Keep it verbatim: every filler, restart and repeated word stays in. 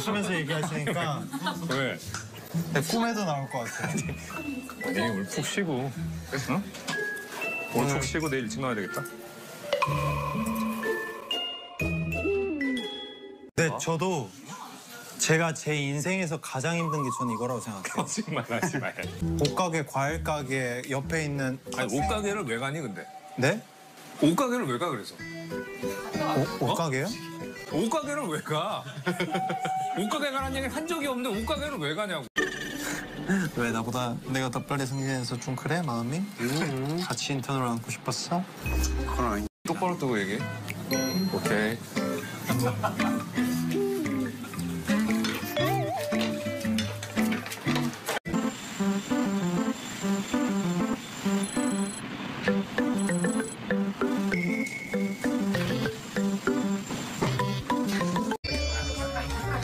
웃으면서 얘기하시니까 왜? 내 꿈에도 나올 것 같아요. 아니 오늘 푹 쉬고, 응? 오늘 푹 쉬고 내일 일찍 나와야 되겠다. 네, 저도 제가 제 인생에서 가장 힘든 게 저는 이거라고 생각해요. 거짓말 하지 마. 옷가게, 과일 가게 옆에 있는 아니 옷가게를 왜 가니 근데? 네? 옷가게를 왜 가 그래서? 옷, 옷가게요? 옷가게를 왜 가? 옷가게 가라는 얘기를 한 적이 없는데 옷가게를 왜 가냐고. 왜 나보다 내가 더 빨리 승진해서 좀 그래 마음이? 음. 같이 인턴으로 앉고 싶었어? 똑바로 뜨고 얘기해. 오케이.